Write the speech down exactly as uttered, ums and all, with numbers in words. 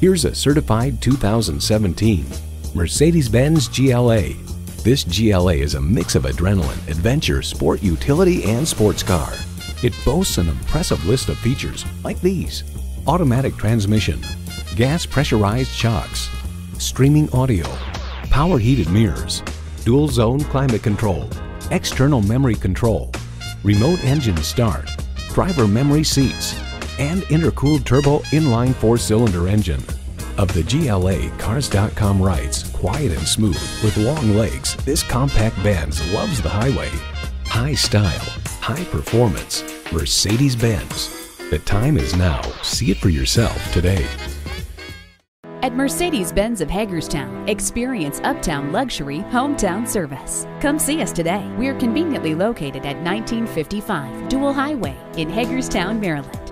Here's a certified two thousand seventeen Mercedes-Benz G L A. This G L A is a mix of adrenaline, adventure, sport utility, and sports car. It boasts an impressive list of features like these: automatic transmission, gas pressurized shocks, streaming audio, power heated mirrors, dual zone climate control, external memory control, remote engine start, driver memory seats, and intercooled turbo inline four-cylinder engine. Of the G L A, Cars dot com writes, "Quiet and smooth, with long legs, this compact Benz loves the highway." High style, high performance, Mercedes-Benz. The time is now. See it for yourself today. At Mercedes-Benz of Hagerstown, experience uptown luxury, hometown service. Come see us today. We're conveniently located at nineteen fifty-five Dual Highway in Hagerstown, Maryland.